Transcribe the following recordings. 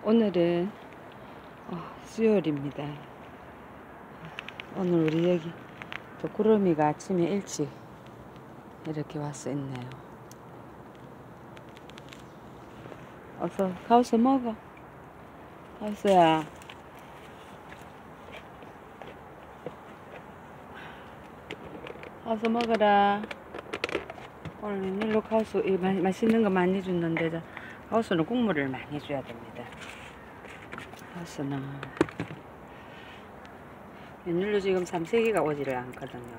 오늘은 수요일입니다. 오늘 우리 여기 또 구름이가 아침에 일찍 이렇게 와서 있네요. 어서 가서 먹어. 가서야. 가서 먹어라. 오늘 웬일로 가수 맛있는 거 많이 줬는데 가수는 국물을 많이 줘야 됩니다. 가수는 웬일로 지금 삼색이가 오지를 않거든요.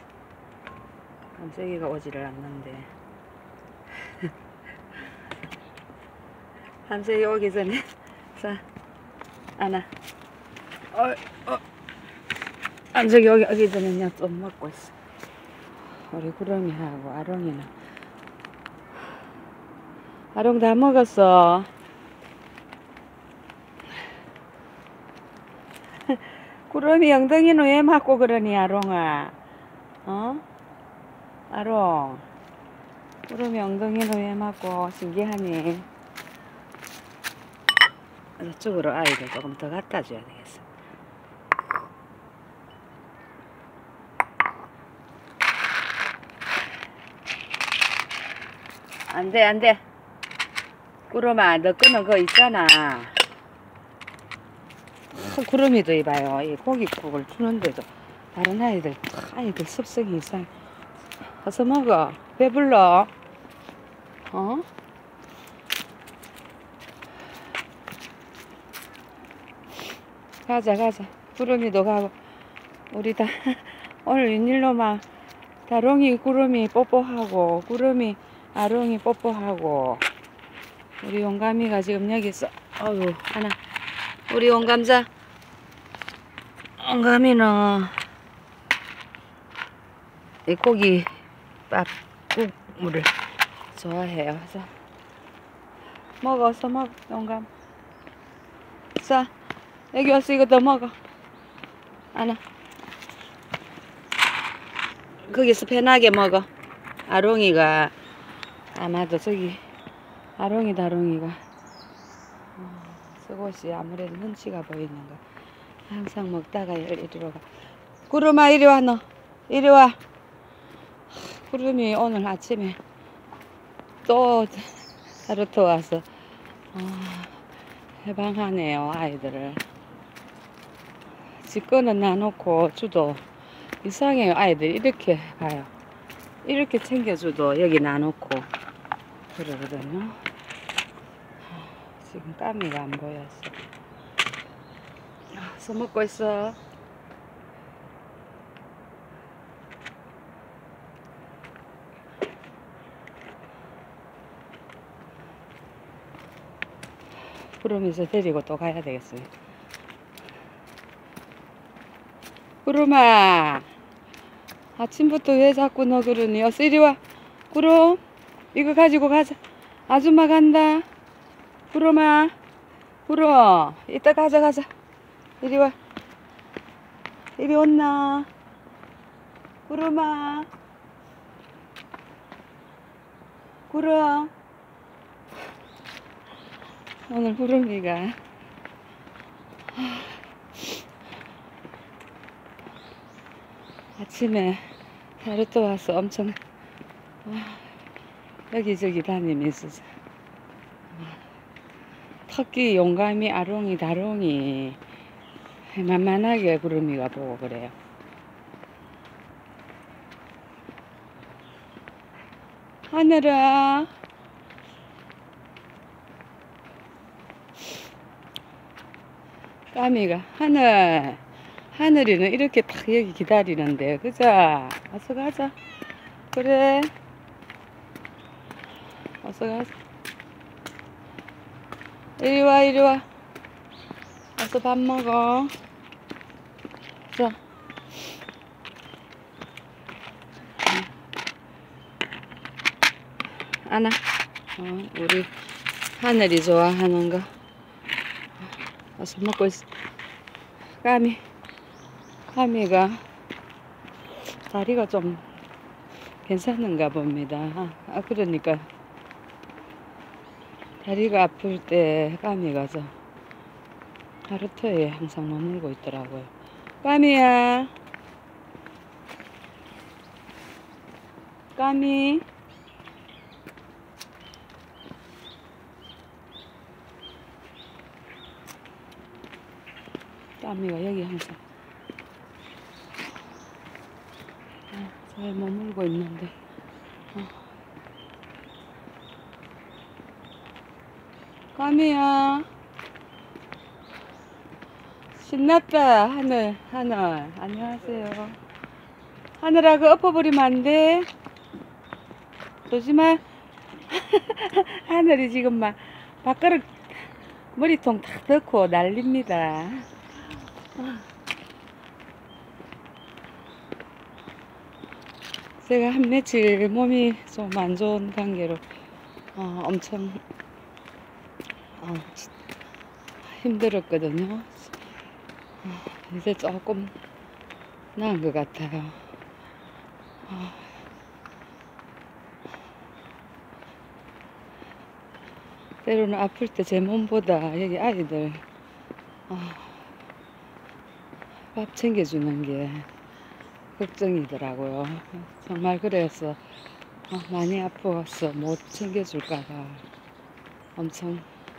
삼색이가 오지를 않는데 삼색이 오기 전에 자 안아 삼색이 오기 전에 그냥 좀 먹고 있어. 우리 구름이하고 아롱이는 아롱 다 먹었어. 구름이 엉덩이는 왜 맞고 그러니 아롱아? 아롱 구름이 엉덩이는 왜 맞고 신기하니? 저쪽으로 아이를 조금 더 갖다 줘야 되겠어. 안돼 안돼. 구름아 너 끄는 거 있잖아. 구름이도 이봐요. 이 고깃국을 주는데도 다른 아이들 습성이 이상. 가서 먹어. 배불러. 가자. 구름이도 가고 우리 다 오늘 웬일로만 다롱이 구름이 뽀뽀하고 구름이 아롱이 뽀뽀하고 우리 용감이가 지금 여기 있어. 어휴 하나 우리 용감자 용감이는 이 고기밥 국물을 좋아해요. 자 먹어서 먹어 용감. 자 여기 와서 이거 더 먹어. 하나 거기서 편하게 먹어. 아롱이가 아마도 저기 아롱이 다롱이가 저곳이 아무래도 눈치가 보이는가 항상 먹다가 이리로 가. 구름아 이리 와. 너 이리 와. 구름이 오늘 아침에 또 하루토 와서 해방하네요. 아이들을 지 거는 놔놓고 주도 이상해요. 아이들 이렇게 가요. 이렇게 챙겨줘도 여기 놔놓고 그러거든요. 지금 까미가 안 보였어. 서 먹고 있어. 구름에서 데리고 또 가야 되겠어요. 구름아 아침부터 왜 자꾸 너 그러니? 어서 이리 와. 구름 이거 가지고 가자. 아줌마 간다. 구름아 구름 이따 가자. 이리 와. 이리 온나. 구름아 구름 오늘 구름이가 아침에 하루또 와서 엄청 여기저기 다니면서 토끼 용감이 아롱이 다롱이 만만하게 구름이가 보고 그래요. 하늘아 까미가 하늘이는 이렇게 딱 여기 기다리는데 그자 어서 가자. 그래 어서 가자. 이리 와 어서 밥 먹어. 자 안아. 우리 하늘이 좋아하는 거 어서 먹고 있어. 까미가 다리가 좀 괜찮은가 봅니다. 그러니까 다리가 아플 때 까미가 하루터에 항상 머물고 있더라고요. 까미야, 까미. 까미가 여기 항상 잘 머물고 있는데. 까미야, 신났다. 하늘. 안녕하세요. 하늘하고 엎어버리면 안 돼. 조심해. 하늘이 지금 막 밥그릇 머리통 탁 넣고 난립니다. 제가 한 며칠 몸이 좀 안 좋은 관계로 엄청 힘들었거든요. 이제 조금 나은 것 같아요. 때로는 아플 때 제 몸보다 여기 아이들 밥 챙겨주는 게 걱정이더라고요. 정말 그래서 많이 아파서 못 챙겨줄까봐 엄청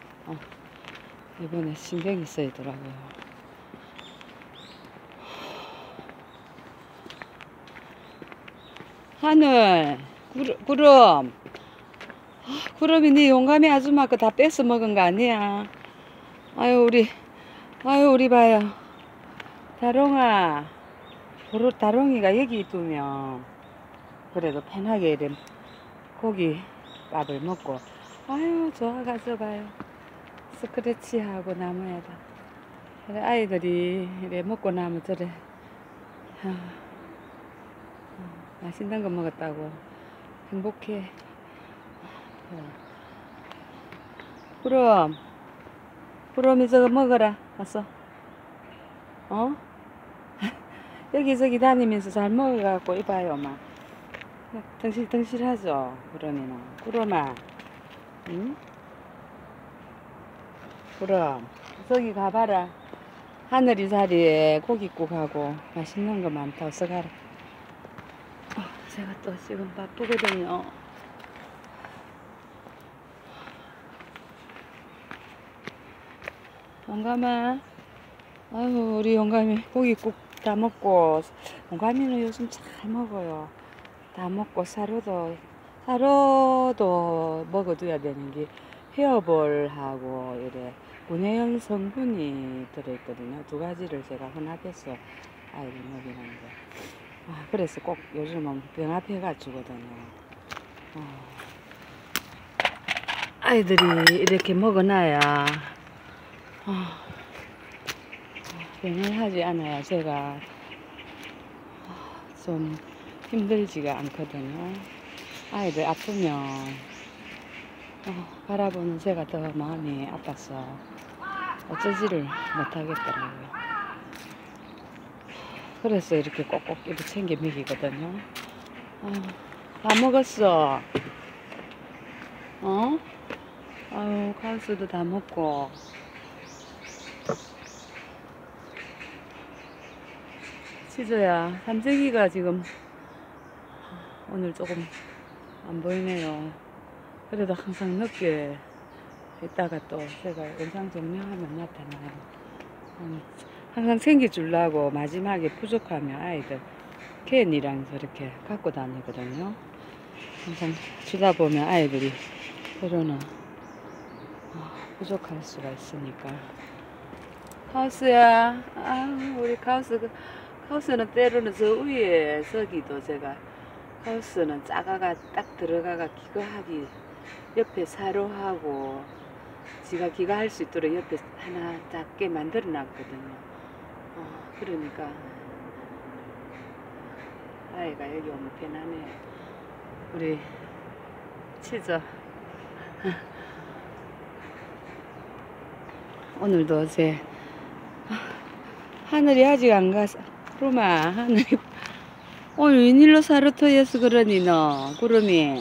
이번에 신경이 쓰이더라고요. 하늘, 구름이 네 용감이 아줌마 거 다 뺏어 먹은 거 아니야? 아유 우리 봐요. 다롱아, 다롱이가 여기 두면 그래도 편하게 이래 고기 밥을 먹고, 아유 좋아가서 봐요. 스크래치하고 나무에다 그래, 아이들이 이래 먹고 나면 저래 맛있는 거 먹었다고 행복해. 구름이 저거 먹어라. 가서 여기저기 다니면서 잘 먹어갖고 이봐요. 막 덩실덩실하죠. 구름이는. 구름아, 응? 구름 저기 가봐라. 하늘이 자리에 고깃국하고 맛있는 거 많다. 어서 가라. 제가 또 지금 바쁘거든요. 용감아, 아유 우리 용감이 고깃국 다 먹고, 용감이는 요즘 잘 먹어요. 다 먹고 사료도 먹어둬야 되는 게 헤어볼하고 이래 분해형 성분이 들어있거든요. 두 가지를 제가 혼합해서 아이들 먹이는데, 그래서 꼭 요즘은 병합해가 주거든요. 아이들이 이렇게 먹어놔야 병을 하지 않아야 제가 좀 힘들지가 않거든요. 아이들 아프면 바라보는 제가 더 마음이 아파서 어쩌지를 못하겠더라고요. 그래서 이렇게 꼭꼭 이렇게 챙겨 먹이거든요. 다 먹었어. 아유 가수도 다 먹고. 치즈야, 삼색이가 지금 오늘 조금 안 보이네요. 그래도 항상 늦게 있다가 또 제가 영상 종료하면 나타나요. 항상 챙겨주려고 마지막에 부족하면 아이들 캔이랑 저렇게 갖고 다니거든요. 항상 주다 보면 아이들이 때로는 부족할 수가 있으니까. 카우스야, 우리 카우스는 때로는 저 위에 서기도 제가, 카우스는 작아가 딱 들어가가 기거하기 옆에 사료하고 지가 기거할 수 있도록 옆에 하나 작게 만들어 놨거든요. 그러니까 아이가 여기 오면 편하네요. 우리 치즈 오늘도 제 하늘이 아직 안 가서, 구름아, 하늘이 오늘 웬일로 사루토에서 그러니 너 구름이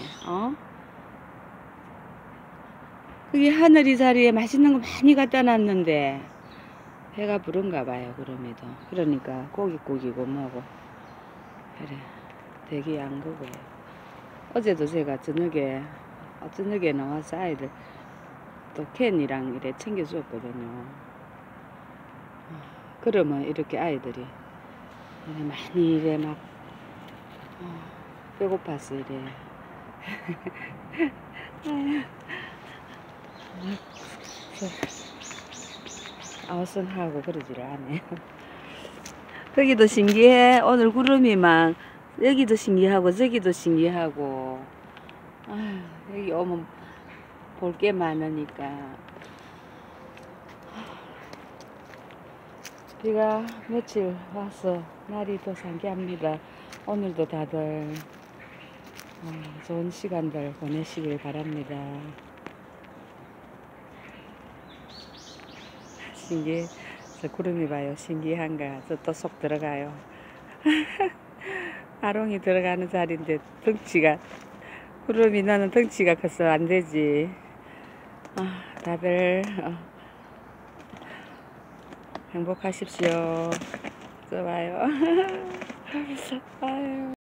그게 하늘이 자리에 맛있는 거 많이 갖다 놨는데 배가 부른가 봐요, 구름이도. 그러니까 고깃고기고 뭐고. 그래, 되게 안 거고요. 어제도 제가 저녁에 나와서 아이들 또 캔이랑 이래 챙겨주었거든요. 그러면 이렇게 아이들이 이래 많이 이래 막 배고파서 이래 아우성하고 그러지를 않아요. 거기도 신기해. 오늘 구름이 막 여기도 신기하고 저기도 신기하고. 아휴, 여기 오면 볼 게 많으니까. 비가 며칠 와서 날이 더 상쾌합니다. 오늘도 다들 좋은 시간들 보내시길 바랍니다. 신기해. 저 구름이 봐요. 신기한가. 저 또 속 들어가요. 아롱이 들어가는 자리인데 덩치가, 구름이 너는 덩치가 커서 안 되지. 다들 행복하십시오. 좋아요. 아유.